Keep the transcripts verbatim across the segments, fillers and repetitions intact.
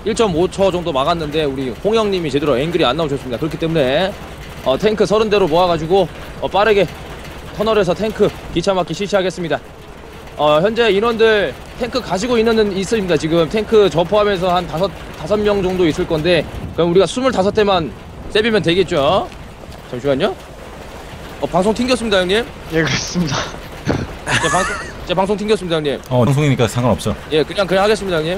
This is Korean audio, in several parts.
일 점 오 초 정도 막았는데 우리 홍영님이 제대로 앵글이 안 나오셨습니다. 그렇기 때문에 어, 탱크 서른 대로 모아가지고 어, 빠르게 터널에서 탱크 기차 막기 실시하겠습니다. 어, 현재 인원들 탱크 가지고 있는 있습니다. 지금 탱크 저 포함해서 한 다섯 다섯 명 정도 있을 건데 그럼 우리가 스물다섯 대만 세비면 되겠죠? 잠시만요. 어, 방송 튕겼습니다, 형님. 예, 그렇습니다. 제 방송 제 방송 튕겼습니다, 형님. 어, 방송이니까 상관없어. 예, 그냥 그냥 하겠습니다, 형님.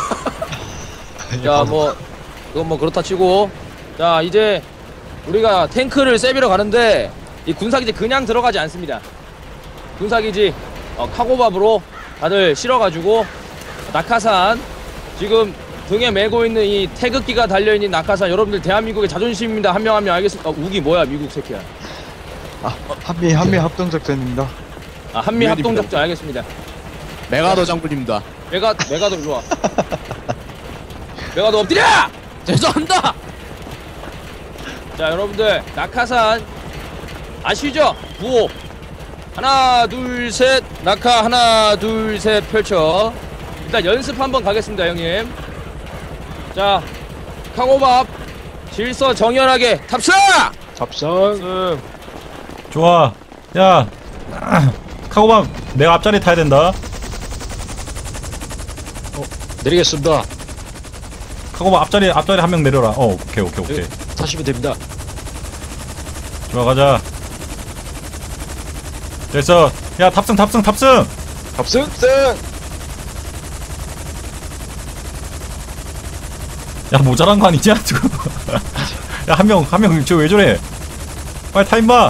자, 뭐 그건 뭐 그렇다 치고, 자 이제 우리가 탱크를 세비러 가는데 이 군사기지 그냥 들어가지 않습니다. 군사기지 어, 카고밥으로 다들 실어가지고 낙하산 지금 등에 메고 있는 이 태극기가 달려있는 낙하산 여러분들 대한민국의 자존심입니다. 한 명 한 명 알겠습니다. 어, 우기 뭐야 미국 새끼야. 아, 한미 한미 합동작전입니다. 아, 한미 합동작전 알겠습니다. 메가더 장군입니다. 메가 메가도 일로 와. 메가도 엎드려! 죄송합니다. 자 여러분들 낙하산 아시죠? 구호 하나 둘 셋 낙하 하나 둘 셋 펼쳐. 일단 연습 한번 가겠습니다 형님. 자 카고밥 질서 정연하게 탑승! 잡선. 좋아. 야, 카고밤 내가 앞자리 타야 된다. 내리겠습니다. 카고밤 앞자리 앞자리 한 명 내려라. 어, 오케이 오케이 오케이. 네, 타시면 됩니다. 좋아 가자. 됐어. 야 탑승 탑승 탑승. 탑승. 승. 야 모자란 거 아니냐 지금? 야 한 명 한 명 저 왜 저래? 빨리 타 임마.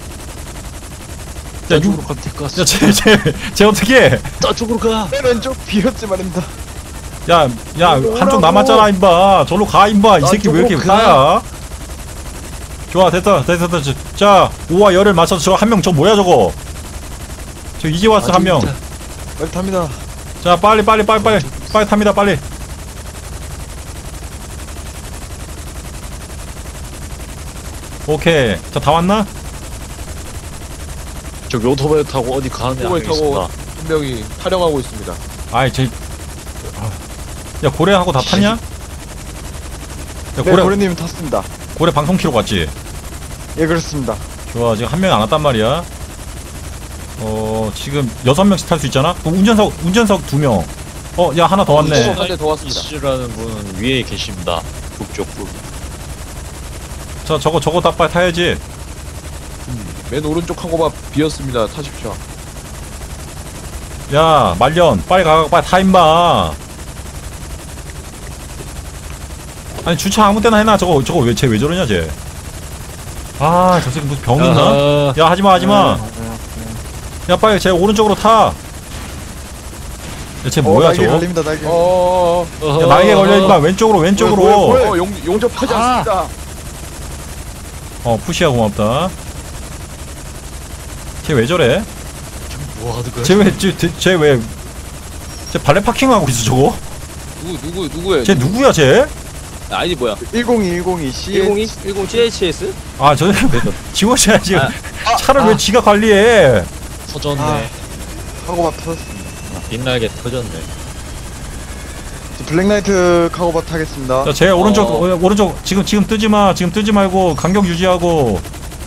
야 저쪽으로 가면 될 것 같습니다. 야쟤쟤쟤 어떻게? 저쪽으로 가. 왼쪽 비었지 말입니다. 야, 야, 한쪽 남았잖아, 임마. 절로 가, 임마. 이 새끼 왜 이렇게 까야? 좋아, 됐다, 됐다, 됐다. 자, 오와 열을 맞춰서 저 한 명, 저 뭐야, 저거? 저 이제 왔어, 한 명. 빨리 탑니다. 자, 빨리, 빨리, 빨리, 빨리. 빨리 탑니다, 빨리. 오케이. 자, 다 왔나? 저기 오토바이 타고 어디 가는데 안 오토바이 타고 있습니다. 한 명이 타령하고 있습니다. 아이, 쟤. 야, 고래하고 다 탔냐? 야, 네, 고래, 고래님 탔습니다. 고래 방송 키로 갔지? 예, 그렇습니다. 좋아, 지금 한 명이 안 왔단 말이야. 어, 지금 여섯 명씩 탈 수 있잖아? 그럼 운전석, 운전석 두 명. 어, 야, 하나 더 왔네. 한 대 더 왔습니다. 이씨라는 분은 위에 계십니다. 북쪽 분. 자, 저거, 저거 다 빨리 타야지. 맨 오른쪽 카고밥 비었습니다. 타십시오. 야, 말년, 빨리 가, 빨리 타, 임마. 아니, 주차 아무 때나 해놔. 저거, 저거 왜, 쟤 왜 저러냐, 쟤. 아, 저 새끼 무슨 병 있나? 아하. 야, 하지마, 하지마. 야, 빨리 쟤 오른쪽으로 타. 야, 쟤 뭐야, 어, 날개 저거? 걸립니다, 날개. 어어어. 야, 날개 걸려, 임마. 왼쪽으로, 왼쪽으로. 어, 용 용접하지 아. 않습니다. 어, 푸시야, 고맙다. 쟤 왜 저래? 뭐 하는 거야? 쟤 왜, 쟤, 쟤, 쟤 왜, 쟤 발레 파킹하고 있어, 저거? 누구 누구 누구예요? 쟤 누구야, 쟤? 아이디 뭐야? 일공이 일공이 씨. 일공이 일공 씨에이치에스? 아, 저, 지워줘야지. 아, 차를 아. 왜 지가 관리해? 터졌네. 아. 카고밥 터졌습니다. 빛나게 터졌네. 저 블랙나이트 카고밥 타겠습니다. 자, 제 오른쪽, 어. 어, 오른쪽, 지금, 지금 뜨지 마. 지금 뜨지 말고, 간격 유지하고.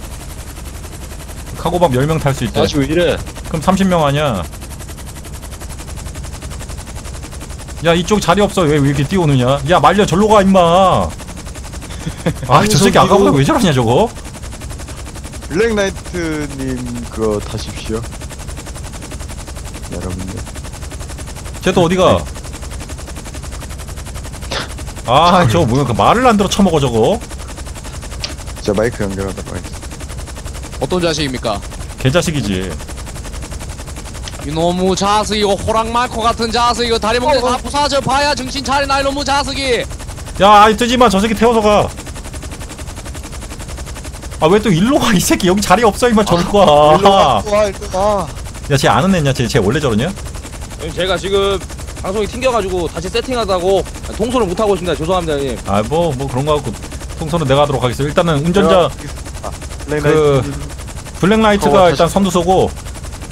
카고밥 열 명 탈 수 있대. 아직 왜 이래? 그럼 삼십 명 아니야? 야, 이쪽 자리 없어. 왜, 왜 이렇게 뛰어오느냐? 야, 말려, 절로 가, 임마. 아, 저 새끼 아까보다 왜 저러냐, 저거? 블랙나이트님 그거 타십시오. 여러분들. 쟤 또 어디가? 아, 저거 뭐야, 그 말을 안 들어 처먹어, 저거? 자, 마이크 연결하도록 하겠습니다. 어떤 자식입니까? 개자식이지. 이놈의 자식 이거 호랑 말코 같은 자식 이거 다리 먹는 다 부사져 봐야 정신 차리나 이놈의 자식이. 야, 아이, 뜨지 마. 저 새끼 태워서 가. 아, 왜 또 일로 가? 이 새끼 여기 자리 없어, 임마. 저리로 가. 일로 와, 일로 와, 일로 와. 야, 쟤 아는 애냐? 쟤, 쟤 원래 저러냐? 형님 제가 지금 방송이 튕겨가지고 다시 세팅하다고 통솔을 못하고 있습니다. 죄송합니다 형님. 아, 뭐, 뭐 그런 거 갖고 통선은 내가 하도록 하겠습니다. 일단은 운전자 아, 블랙나이트. 블랙라이트가 어, 일단 선두 쏘고.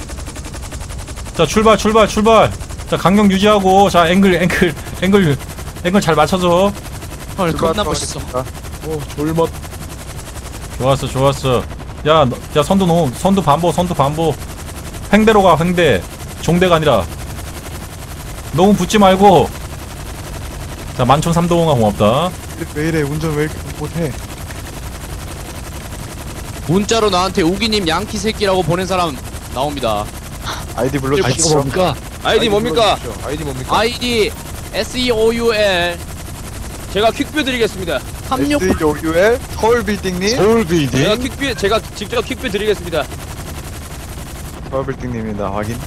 자, 출발, 출발, 출발. 자, 간격 유지하고. 자, 앵글, 앵글, 앵글. 앵글 잘 맞춰줘. 헐 겁나 수고하셨습니다. 멋있어. 오 졸멋. 좋았어 좋았어. 야, 너, 야 선두 놓 선두 반보 선두 반보. 횡대로 가 횡대. 종대가 아니라. 너무 붙지 말고. 자 만촌 삼동아 고맙다. 왜 이래 운전 왜 이렇게 못해? 문자로 나한테 우기님 양키 새끼라고 보낸 사람 나옵니다. 아이디 아이디가 불러주시죠. 뭡니까? 아이디 뭡니까? 아이디 뭡니까? 아이디 S E O U L 제가 퀵뷰 드리겠습니다. 삼육 에스 오 유 엘 서울 빌딩님. 서울 제가 빌딩. 퀵뷰 제가 직접 퀵뷰 드리겠습니다. 서울 빌딩님입니다. 확인.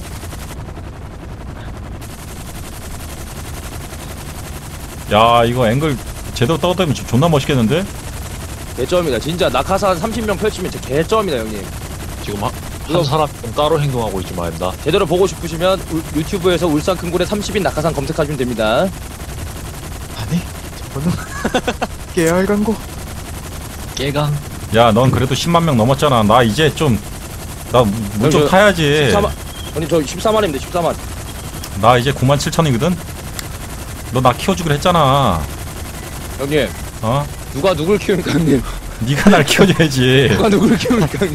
야 이거 앵글 제대로 떨어뜨리면 좀 존나 멋있겠는데? 개점입니다. 진짜 낙하산 삼십 명 펼치면 진짜 개점입니다, 형님. 지금 한, 한 사람 좀 따로 행동하고 있지 말입니다. 제대로 보고 싶으시면 울- 유튜브에서 울산 큰굴의 삼십 인 낙하산 검색하시면 됩니다. 아니 저거는 깨알 광고. 깨강. 야 넌 그래도 십만 명 넘었잖아. 나 이제 좀 나 물 좀 저- 타야지. 십사만 아니 저 십사만입니다. 십사만. 나 이제 구만 칠천이거든. 너 나 키워주기로 했잖아. 형님 어? 누가 누굴 키웁니까, 형님? 네가 날 키워줘야지. 누가 누굴 키웁니까, 형님?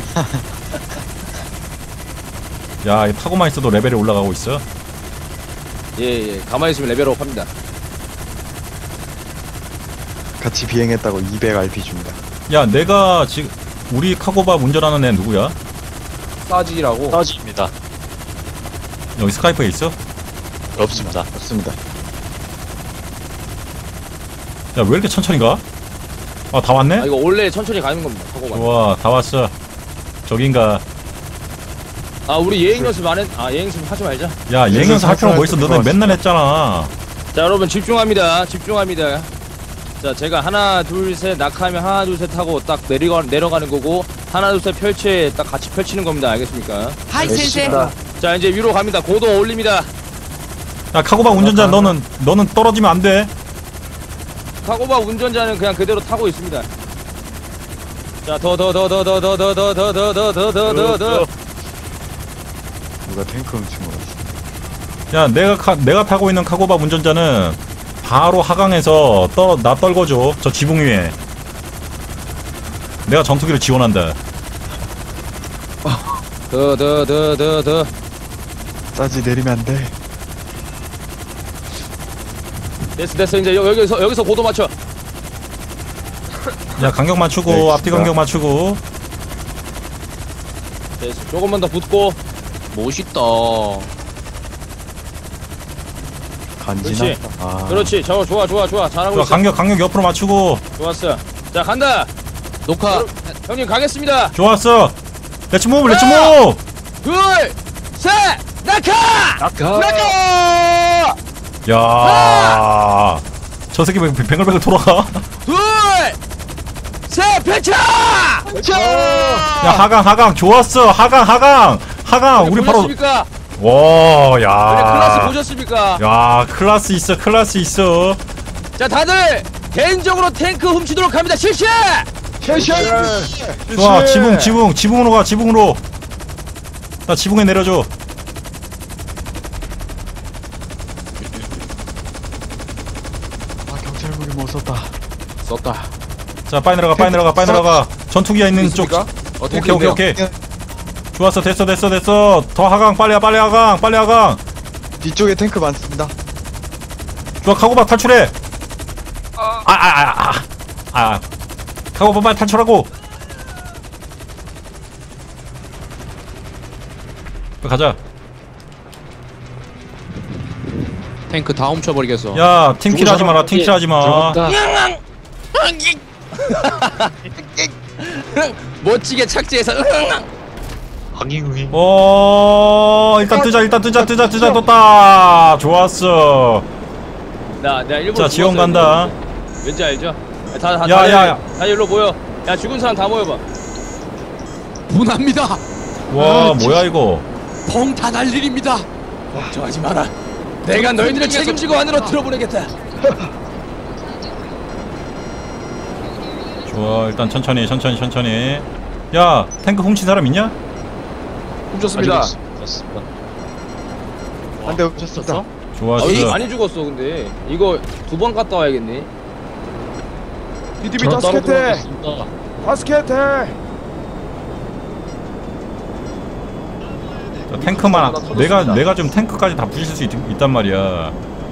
야, 이 타고만 있어도 레벨이 올라가고 있어. 예, 예. 가만히 있으면 레벨업 합니다. 같이 비행했다고 이백 알피 줍니다. 야, 내가 지금 우리 카고밥 운전하는 애 누구야? 싸지라고. 따지입니다. 여기 스카이프에 있어? 없습니다. 없습니다. 야, 왜 이렇게 천천히 가? 아, 다 왔네? 아, 이거 원래 천천히 가는 겁니다. 사고가. 좋아, 다 왔어. 저긴가. 아, 우리 예행 연습 안 했, 아, 예행 연습 하지 말자. 야, 예행연습 할 필요가 뭐 있어? 너네 들어왔어. 맨날 했잖아. 자, 여러분 집중합니다. 집중합니다. 자, 제가 하나, 둘, 셋 낙하하면 하나, 둘, 셋 하고 딱 내려가, 내려가는 거고 하나, 둘, 셋 펼치 딱 같이 펼치는 겁니다. 알겠습니까? 하이 센세. 자, 이제 위로 갑니다. 고도 올립니다. 야, 카고밥 운전자, 너는, 너는 떨어지면 안 돼. 카고바 운전자는 그냥 그대로 타고 있습니다. 자, 더, 더, 더, 더, 더, 더, 더, 더, 더, 더, 더, 더, 더, 더, 더. 누가 탱크 훔친 것 같아. 야, 내가 카, 내가 타고 있는 카고밥 운전자는 바로 하강에서 떨, 나 떨궈줘. 저 지붕 위에. 내가 전투기를 지원한다. 더, 더, 더, 더, 더. 싸지 내리면 안 돼. 됐어, 됐어. 이제 여- 여기서, 여기서 고도 맞춰. 야, 간격 맞추고, 네, 앞뒤 간격 맞추고. 됐어. 조금만 더 붙고. 멋있다. 간지나. 그렇지. 아. 그렇지. 저, 좋아, 좋아, 좋아. 잘하고 좋아, 있어. 간격, 간격 옆으로 맞추고. 좋았어. 자, 간다. 녹화. 형님, 가겠습니다. 좋았어. 렛츠 무브, 렛츠 무브! 둘, 셋, 낙하! 낙하. 낙하! 야, 저 새끼 왜 뱅글뱅글 돌아가? 둘, 셋, 펼쳐! 야, 하강, 하강, 좋았어. 하강, 하강, 하강. 우리 바로. 보셨습니까? 와, 우리 클래스 야. 보셨습니까? 야, 클래스 있어, 클래스 있어. 자, 다들 개인적으로 탱크 훔치도록 합니다. 실시! 좋아, 지붕, 지붕, 지붕으로 가, 지붕으로. 나 지붕에 내려줘. 아 경찰물이 못 썼다. 썼다. 자, 빨리 내려가, 빨리 내려가, 빨리 내려가. 전투기가 있는 쪽. 있습니까? 어, 탱크 오케이, 오케이, 있네요. 오케이. 좋았어, 됐어, 됐어, 됐어. 더 하강, 빨리 와, 빨리 하강, 빨리 하강. 뒤쪽에 탱크 많습니다. 좋아, 카고밥 탈출해. 아, 아, 아, 아, 아. 카고밥 빨리 탈출하고. 빨리 가자. 탱크 다 훔쳐버리겠어. 야, 팀킬 하지 마라, 팀킬 하지 마. 들어간다. 멋지게 착지해서 황잉응잉. 어, 일단 뜨자, 일단 뜨자, 뜨자, 뜨자, 떴다. 좋았어. 나, 내가 일본 자, 지원 간다. 왠지 알죠? 다, 다, 야, 다, 야, 야. 다 일로 모여. 야, 죽은 사람 다 모여봐. 분합니다. 와, 뭐야 이거? 펑 다 날 일입니다. 걱정하지 마라. 내가 너희들을 책임지고 안으로 들어보내겠다. 좋아, 일단 천천히, 천천히, 천천히. 야, 탱크 훔친 사람 있냐? 훔쳤습니다. 맞습니다. 한 대 훔쳤습니다. 좋았어. 아, 여기 많이 죽었어 근데 이거 두 번 갔다 와야겠네. 디디비 저는 따로 다스케테 들어가겠습니다. 다스케테. 자, 탱크만 하나 터졌습니다. 내가 내가 좀 탱크까지 다 부실 수 있, 있단 말이야.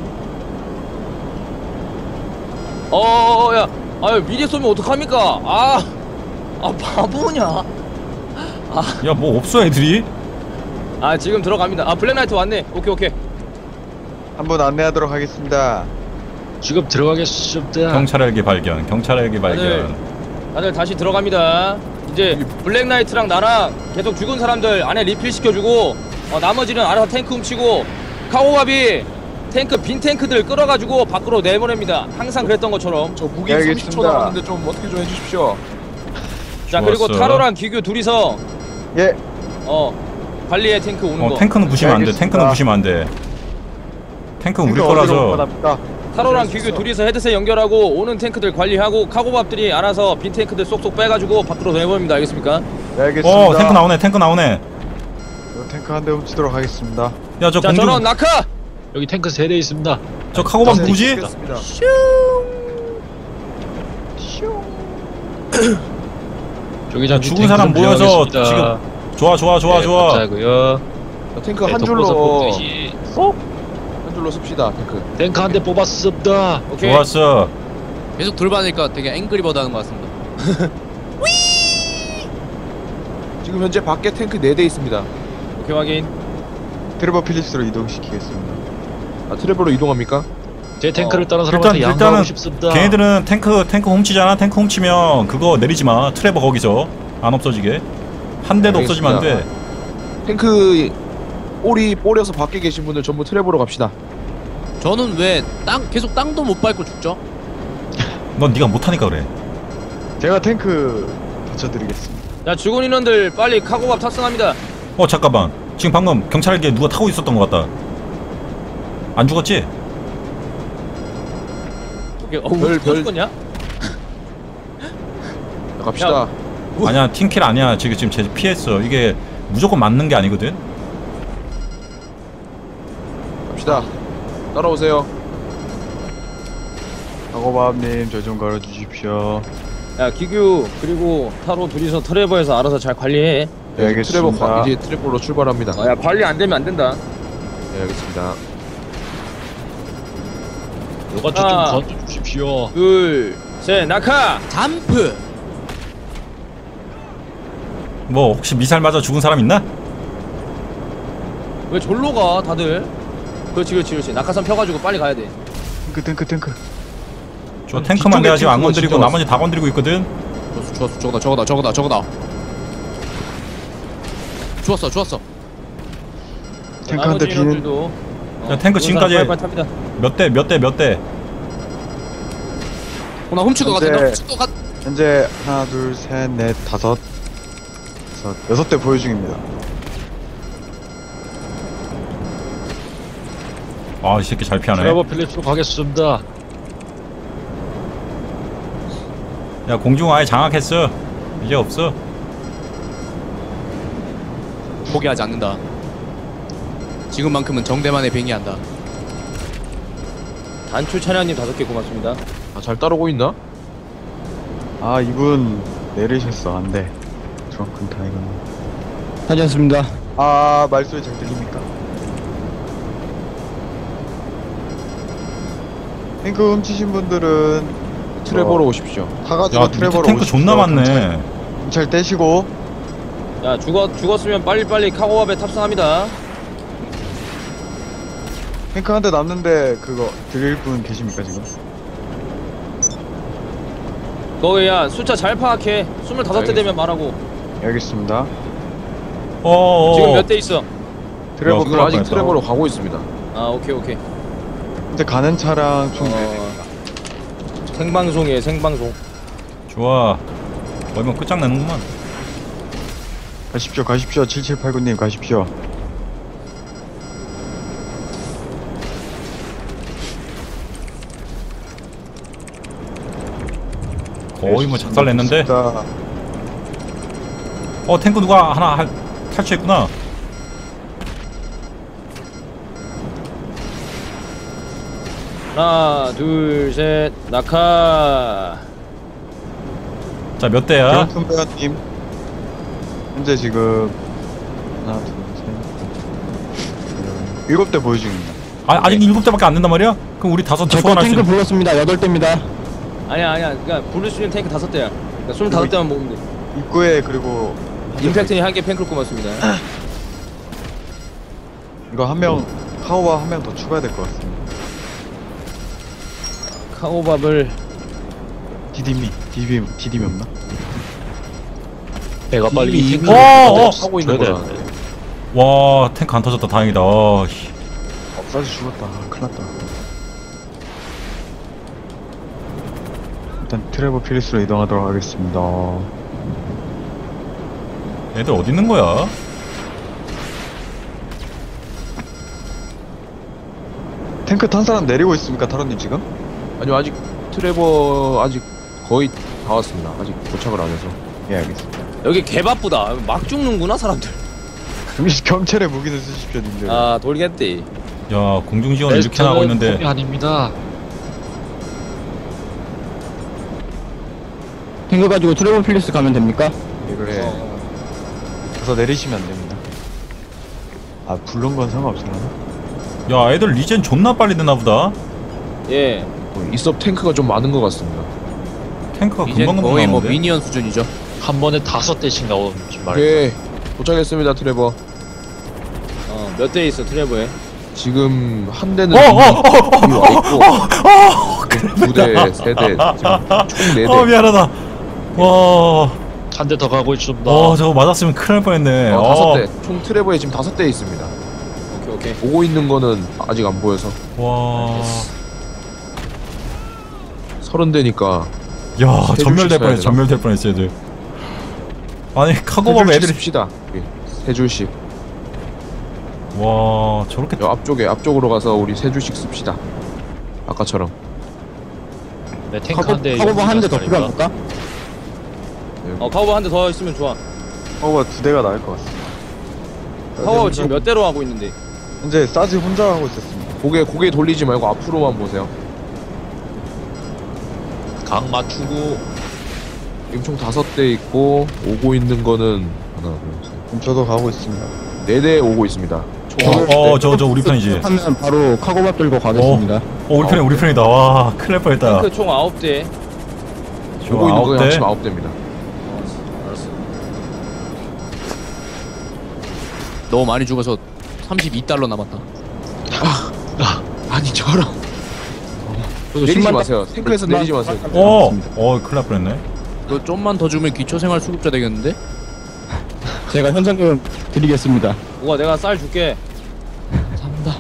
어야 아유 미리 쏘면 어떡합니까? 아, 아 바보냐? 야 뭐 없어 애들이? 아 지금 들어갑니다. 아 블랙나이트 왔네. 오케이 오케이. 한번 안내하도록 하겠습니다. 지금 들어가겠습니다. 경찰 헬기 발견. 경찰 헬기 발견. 다들 다들 다시 들어갑니다. 이제 블랙나이트랑 나랑 계속 죽은 사람들 안에 리필 시켜주고 어, 나머지는 알아서 탱크 훔치고 카고밥이 탱크 빈 탱크들 끌어가지고 밖으로 내보냅니다. 항상 그랬던 것처럼. 저 무기 알겠습니다. 삼십 초 남았는데 좀 어떻게 좀 해주십시오. 자 그리고 좋았어. 타로랑 기규 둘이서 예, 어 관리해 탱크 오는 어 거. 탱크는 부시면 안 돼. 알겠습니다. 탱크는 부시면 안 돼. 탱크는 우리 탱크 어디로 거라서. 받합니까? 타로랑 수 기규 있어. 둘이서 헤드셋 연결하고 오는 탱크들 관리하고 카고밥들이 알아서 빈 탱크들 쏙쏙 빼가지고 밖으로 내보냅니다. 알겠습니까? 네, 알겠습니다. 어 탱크 나오네. 탱크 나오네. 저 탱크 한 대 훔치도록 하겠습니다. 야 저 자 공중 전원 낙하. 여기 탱크 세 대 있습니다. 저 카고밥 네, 누구지? 알겠습니다. 저기 자, 죽은 사람 모여서 지금 좋아 좋아 좋아 좋아. 감사하고요. 자, 탱크 한 네, 줄로 독보서 뽑듯이. 한 줄로 씁시다. 탱크. 탱크 한 대 뽑았습니다. 오케이. 좋았어. 계속 돌봐니까 되게 앵그리버드 하는 것 같습니다. 지금 현재 밖에 탱크 네 대 있습니다. 오케이 확인. 트레버 필립스로 이동시키겠습니다. 아 트래블로 이동합니까? 제 탱크를 어. 다른 일단 사람한테 양보하고 일단은 싶습니다. 걔네들은 탱크 탱크 훔치잖아. 탱크 훔치면 그거 내리지 마. 트레버 거기서 안 없어지게. 한 대도 없어지면 안 돼. 탱크 꼬리 뽀려서 밖에 계신 분들 전부 트래블로 갑시다. 저는 왜 땅 계속 땅도 못 밟고 죽죠? 넌 네가 못하니까 그래. 제가 탱크 붙여드리겠습니다. 자 죽은 인원들 빨리 카고밥 탑승합니다. 어 잠깐만. 지금 방금 경찰에게 누가 타고 있었던 것 같다. 안 죽었지? 오케이. 어, 별, 별, 별. 죽었냐? 자, 갑시다. 야. 뭐? 아니야 팀킬 아니야. 지금 지금 쟤 피했어. 이게 무조건 맞는 게 아니거든. 갑시다. 따라오세요. 사고밥님 저 좀 걸어주십시오. 야 기규 그리고 타로 둘이서 트레버에서 알아서 잘 관리해. 네, 알겠습니다. 트래블 가- 이제 트래블로 출발합니다. 아, 야 관리 안 되면 안 된다. 네 알겠습니다. 누가 좀 아. 건져 주십시오. 둘, 셋, 낙하. 잠프. 뭐 혹시 미사일 맞아 죽은 사람 있나? 왜 절로 가 다들? 그렇지 그렇지 그렇지. 낙하산 펴가지고 빨리 가야 돼. 탱크 탱크 탱크. 저 탱크만 내가 지금 안 탱크가 건드리고 진짜 나머지 다 건드리고 있거든. 좋았어, 좋았어, 저거다, 저거다, 저거다, 저거다. 좋았어, 좋았어. 탱크 한 대 나머지 비는. 인원들도 어, 야, 탱크 죽은 사람 지금까지- 빨리빨리 탑니다. 몇 대 몇 대 몇 대. 어, 나 훔칠 것 같아. 나 근데- 훔칠 것 같. 현재 하나 둘 셋 넷 다섯 여섯 여섯 대 보유 중입니다. 아 이 새끼 잘 피하네. 트래버 필립스로 가겠습니다. 야 공중 아예 장악했어. 이제 없어. 포기하지 않는다. 지금만큼은 정대만의 뱅이한다. 단추 차량님 다섯 개 고맙습니다. 아, 잘 따르고 있나? 아 이분 내리셨어. 안돼. 드렁큰 타이거. 하셨습니다. 아 말소리 잘 들립니까? 탱크 훔치신 분들은 트래블로 오십시오. 타가지고 야 밑에 트래버로 탱크 오십시오. 존나 많네. 경찰, 경찰 떼시고 야 죽었 죽었으면 빨리빨리 카고밥에 탑승합니다. 탱크 한 대 남는데 그거 드릴 분 계십니까 지금? 거기 야 숫자 잘 파악해. 스물다섯 대 되면 말하고. 알겠습니다. 어어. 지금 몇 대 있어? 트래버 야, 지금 그럴 아직 뻔했다. 트래블로 가고 있습니다. 아 오케이 오케이. 근데 가는 차량 총 네 어, 생방송이에요 생방송. 좋아. 뭐면 끝장내는구만. 가십시오 가십시오 칠칠팔구님 가십시오. 거의 뭐 작살냈는데. 좋습니다. 어 탱크 누가 하나 할, 탈취했구나. 하나 둘셋 낙하. 자, 몇 대야? 김원순 배관님 현재 지금 하나 둘셋 일곱 대 보유 중입니다. 아, 아직 일곱 대밖에 안 된단 말이야? 그럼 우리 다섯 대 저거 소환할 수 탱크 있는. 불렀습니다. 여덟 대입니다. 아니야 아니야. 그러니까 부를 수 있는 탱크 다섯 대야. 그러니까 스물다섯 대만 모으면 돼. 입구에 그리고 임팩트니 한 개 팬클 고맙습니다. 이거 한 명 카오바 한 명 더 추가해야 될 것 같습니다. 카오밥을 디디미 디디 디디미 없나? 내가 빨리 이 탱크 어, 어. 하고 있는 줘야 거라. 되는데. 와, 탱크 안 터졌다. 다행이다. 어, 씨. 없어져 죽었다. 큰일났다. 일단 트레버 필리스로 이동하도록 하겠습니다. 애들 어디 있는 거야? 탱크 탄 사람 내리고 있습니까, 타로님 지금? 아니요 아직 트레버 아직 거의 다 왔습니다. 아직 도착을 안 해서. 예, 알겠습니다. 여기 개 바쁘다. 막 죽는구나 사람들. 경찰의 무기를 쓰십시오, 님들. 아 돌겠대. 야, 공중 지원을 이렇게 하고 있는데. 이 아닙니다. 탱크 가지고 트레버 필리스 가면 됩니까? 예, 그래. 어. 가서 내리시면 안 됩니다. 아, 불른 건 상관없으려나? 야, 애들 리젠 존나 빨리 되나 보다. 예. 어, 이섭 탱크가 좀 많은 것 같습니다. 탱크가 이제 금방 금방 거의 뭐 나오는데. 미니언 수준이죠. 한 번에 다섯 대씩 나오지 말고. 오케이 도착했습니다 트레버. 어, 몇 대 있어 트레버에? 지금 한 대는 어, 어, 어, 이미 와 있고 두 대, 세 대, 총 네 어, 대. 미안하다. 와, 한 대 더 가고 있습니다. 어, 저거 맞았으면 큰일 날 뻔했네. 어, 어. 다섯 대. 총 트레버에 지금 다섯 대 있습니다. 오케이 오케이. 오고 있는 거는 아직 안 보여서 와, 서른 대니까 야, 세 줄씩 전멸될 써야 뻔했어. 되나? 전멸될 뻔했어, 애들. 아니, 세 카고밤 줄씩 애들이. 씁시다. 예, 세 줄씩. 와, 저렇게. 저 앞쪽에 앞쪽으로 가서 우리 세 줄씩 씁시다. 아까처럼. 네, 탱크 한 대. 카고바 한 대 더 연기 필요할까? 어 카오밥 한 대 더 있으면 좋아. 카오바 두 대가 나을 것 같습니다. 카오밥 지금 몇 대로 하고 있는데? 현재 사지 혼자 하고 있었습니다. 고개 고개 돌리지 말고 앞으로만 보세요. 각 맞추고. 지금 총 다섯 대 있고 오고 있는 거는 하나, 둘, 셋. 그럼 저도 가고 있습니다. 네 대 오고 있습니다. 총 아홉 대. 어, 저, 저 우리 편이지. 하면 바로 카고밥 들고 가겠습니다. 어, 우리 편이 우리 편이다. 와, 큰일 날 뻔했다. 탱크 총 아홉 대. 저 오고 있는 거 아홉 대. 합치면 아홉 대입니다. 알았어. 너무 많이 죽어서 삼십이 달러 남았다. 아니 저랑 내리지 십만 마세요. 탱크에서 내리지 마세요. 어, 어, 큰일 날 뻔했네. 너 좀만 더 주면 기초생활 수급자 되겠는데? 제가 현상금 드리겠습니다. 우와 내가 쌀 줄게. 산다.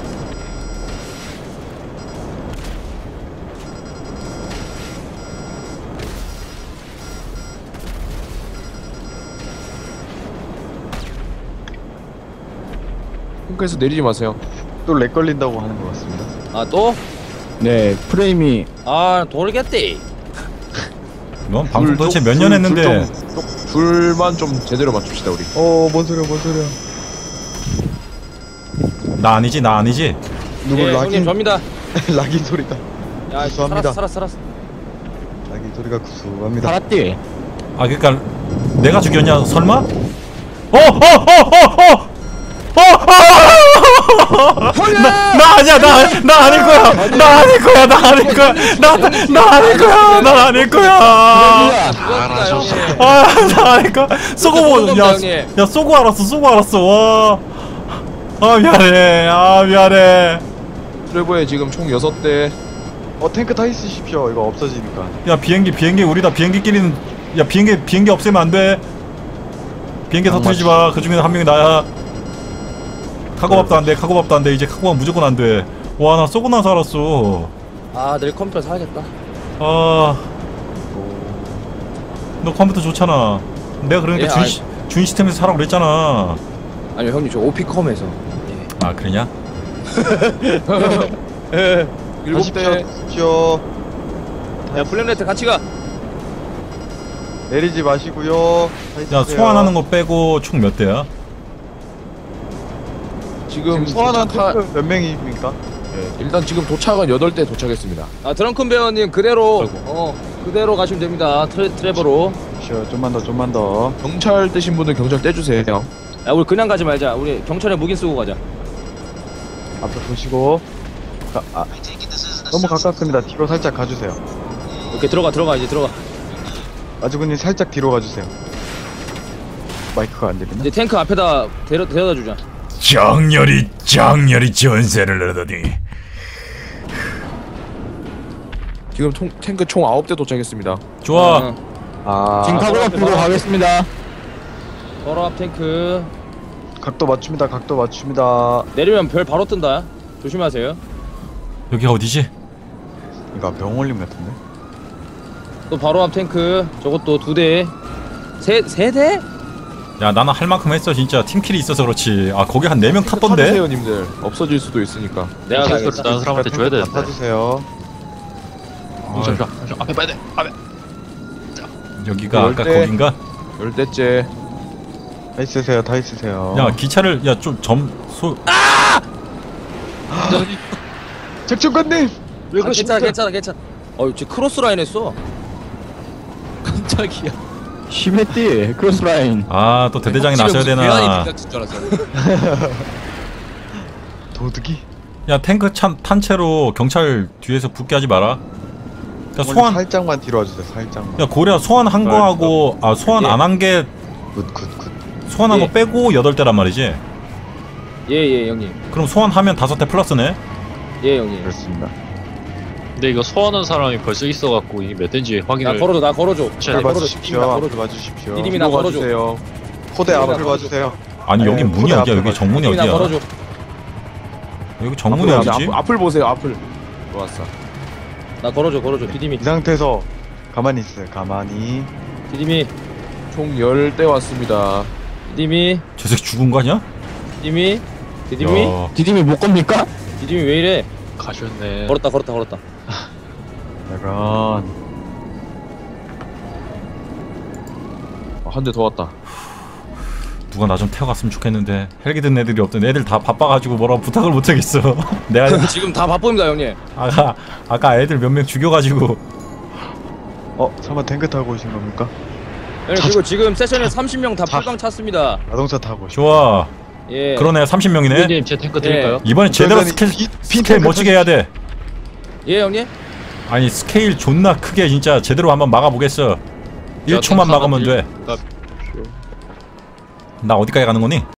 탱크에서 내리지 마세요. 또 렉 걸린다고 하는 것 같습니다. 아 또? 네, 프레임이 아 돌겠대. 넌 방송 불 도대체 좀- 몇 불- 년 했는데. 불 좀- 좀- 불만 좀 제대로 맞춥시다 우리. 어, 뭔 소리야, 뭔 소리야. 나 아니지, 나 아니지. 누구 예, 형님 락인, 접니다. 락인 소리다. 야 죄송합니다. 살았어 살았어 살았어. 락인 소리가 구수합니다. 살았디. 아, 그니까, 내가 죽였냐, 설마? 어, 어, 어, 어, 어! 어! 아! 나, 나 아니야, 나, 나 아닐 거야! 나 아닐 거야, 나 아닐 거야! 나, 나 아닐 거야! 나 아닐 거야! 죽었다 형님. 아, 나 아닐 거야! 쏘고 보, 쏘고 야, 형님. 야, 쏘고 알았어, 쏘고 알았어, 와. 아, 미안해, 아, 미안해. 트레버에 지금 총 여섯 대. 어, 탱크 타 있으십시오. 이거 없어지니까. 야, 비행기, 비행기, 우리 다 비행기끼리는, 야, 비행기, 비행기 없애면 안 돼. 비행기 터뜨리지 마. 그 중에는 한 명이 나야. 카고밥도 안 돼, 카고밥도 안 돼. 이제 카고밥 무조건 안 돼. 와, 나 쏘고 나서 알았어. 아 내일 컴퓨터 사야겠다. 아, 너 컴퓨터 좋잖아. 내가 그러니까 예, 준, 시, 준 시스템에서 사라고 그랬잖아. 아니 형님 저 오피컴에서. 아, 그러냐? 일곱 대. 가십시오. 야 블랙레트 같이 가. 내리지 마시고요. 타 야, 있으세요. 소환하는 거 빼고 총 몇 대야? 지금 지금 소환한 타- 탱크 몇 명입니까? 예, 일단 지금 도착은 여덟 대 도착했습니다. 아 드렁큰 베어님 그대로 아이고. 어 그대로 가시면 됩니다. 트레, 트레버로. 쉬어 좀만 더 좀만 더. 경찰 떼신 분들 경찰 떼주세요. 야 우리 그냥 가지 말자. 우리 경찰에 무긴 쓰고 가자. 앞에 보시고. 가, 아, 너무 가깝습니다. 뒤로 살짝 가주세요. 오케이 들어가 들어가 이제 들어가. 아주군님 살짝 뒤로 가주세요. 마이크가 안 들리나? 이제 탱크 앞에다 데려, 데려다 주자. 장렬히 장렬히 전세를 하더니 지금 통, 탱크 총 아홉 대 도착했습니다. 좋아. 어, 아, 지금 카고밥 들고 가겠습니다. 바로 앞 탱크. 각도 맞춥니다. 각도 맞춥니다. 내리면 별 바로 뜬다. 조심하세요. 여기가 어디지? 이거 병올림 같은데? 또 바로 앞 탱크. 저것도 두 대. 세, 세 대? 야 나는 할 만큼 했어 진짜. 팀킬이 있어서 그렇지. 아 거기 한 네 명 탔던데? 타주세요 님들. 없어질 수도 있으니까. 내가 탱크를 가겠다. 다른 사람한테 줘야 탱크 되는데. 다 타주세요. 아, 잠시만, 잠시만. 앞에 봐야 돼. 앞에. 여기가 열 아까 대. 거긴가? 열 대째. 다 있으세요. 다 있으세요. 야 기차를 야 좀 점소 책중관님! 아, 괜찮아 괜찮아 괜찮아. 어 지금 크로스 라인 했어. 깜짝이야. 심했디 크로스라인. 아 또 대대장이 나서야 괜히 되나? 부닥칠 줄 알았어. 도둑이? 야 탱크 찬, 탄 채로 경찰 뒤에서 붙게 하지 마라. 그러니까 소환 소환 살짝만 뒤로 와주세요. 살짝만. 야 고려 소환한 거하고 아 소환 예. 안 한 게 굿, 굿, 굿. 소환한 예. 거 빼고 여덟 대란 말이지. 예예 형님. 그럼 소환하면 다섯 대 플러스네. 예 형님. 그렇습니다. 근데 이거 소환한 사람이 벌써 있어갖고 이게 몇 대인지 나 확인을. 걸어줘 나 걸어줘. 해야 앞을 돼. 봐주십시오. 나 앞을 걸어줘. 봐주십시오. 디디미 나 뒤로 걸어줘. 가주세요. 포대 디디미 앞을 나 봐주세요. 아니 여기 네, 문이 코드 어디야? 앞에 여기 정문이 디디미 나 어디야? 걸어줘. 여기 정문이 앞을, 어디지? 앞, 앞을 보세요. 앞을. 좋았어. 나 걸어줘 걸어줘. 디디미. 이 상태에서 가만히 있어요. 가만히. 디디미. 총 열 대 왔습니다. 디디미. 저 새끼 죽은 거 아니야? 디디미. 디디미. 야, 디디미 못 겁니까? 디디미 왜 이래? 가셨네. 걸었다 걸었다 걸었다. 약간 한 대 더 왔다. 누가 나 좀 태워갔으면 좋겠는데 헬기 든 애들이 없던 애들 다 바빠가지고 뭐라고 부탁을 못 하겠어. 내가 지금 다 바쁩니다 형님. 아까 아까 애들 몇 명 죽여가지고 어? 설마 탱크 타고 오신 겁니까? 형님 그리고 지금 세션에 삼십 명 다 풀강 찼습니다. 자동차 타고 오신 좋아. 예. 그러네 삼십 명이네. 후보님 제 탱크 드릴까요? 이번에 제대로 저희가 스케일 이- 빈 스케일 탱크 멋지게 해야 돼. 예 형님. 아니 스케일 존나 크게 진짜 제대로 한번 막아보겠어. 일 초만 탱크 하나 막으면 돼. 드릴까? 나 어디까지 가는 거니?